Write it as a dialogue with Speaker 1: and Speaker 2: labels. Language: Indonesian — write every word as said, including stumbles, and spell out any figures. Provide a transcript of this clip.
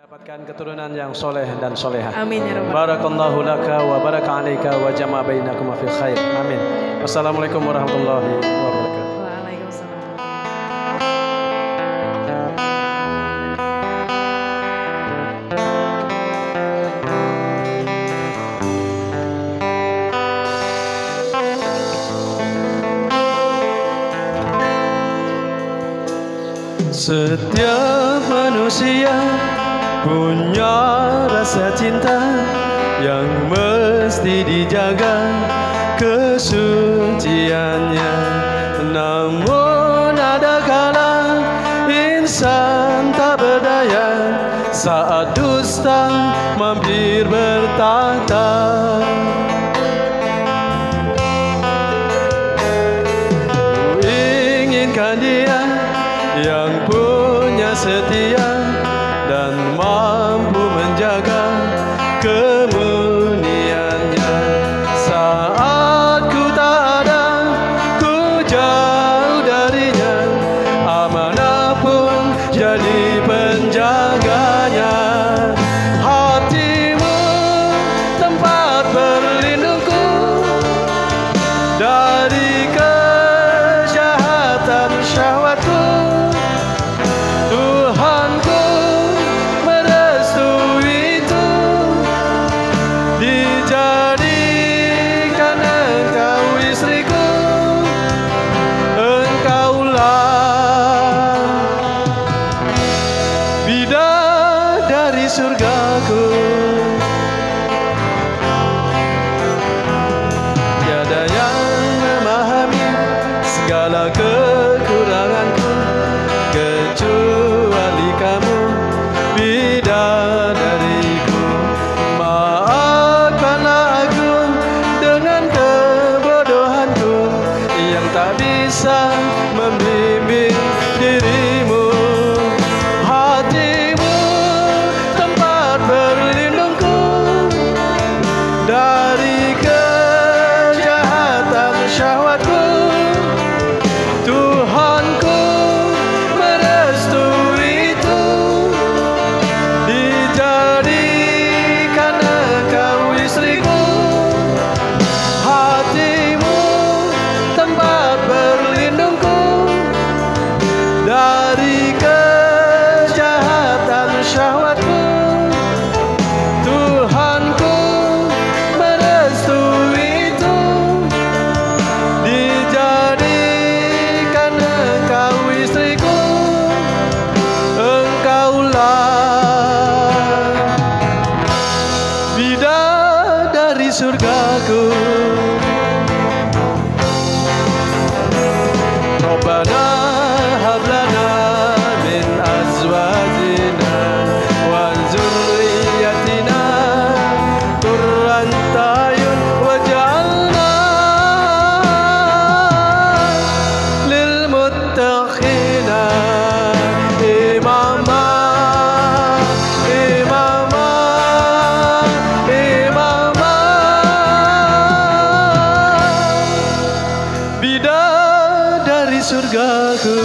Speaker 1: mendapatkan keturunan yang soleh dan soleha.
Speaker 2: Amin ya rabbal.
Speaker 1: Barakallahu laka wa baraka alaika wa jama'a bainakum fil khair. Amin. Wassalamualaikum warahmatullahi wabarakatuh.
Speaker 2: Waalaikumsalam.
Speaker 1: Setiap manusia punya rasa cinta yang mesti dijaga kesuciannya. Namun ada kala insan tak berdaya saat dusta mampir bertahta. Ku inginkan dia yang punya setia dan mampu menjaga kemuniannya. Saat ku tak ada, ku jauh darinya, amanah pun jadi penjaganya. Hatimu tempat berlindungku dari kejahatan syahwatku. Tuhanku merestui itu, dijadikan engkau istriku. Engkaulah bidadari surgaku. Tiada yang memahami segala kekuranganku kecuali kamu, bidadariku. Maafkanlah aku dengan kebodohanku yang tak bisa membimbing dirimu. Hatimu tempat berlindungku dari kejahatan syahwatku. Tuhanku merestui itu, dijadikan engkau istriku. Hatimu tempat berlindungku dari kejahatan syahwatku. Tuhanku merestui itu, dijadikan engkau istriku. Engkaulah bidadari surgaku. Rabbana hab lana min azwajina wa dzurriyyatina qurrata a'yun waj'alna lil muttaqina imama imama imama. Bidadari surgaku.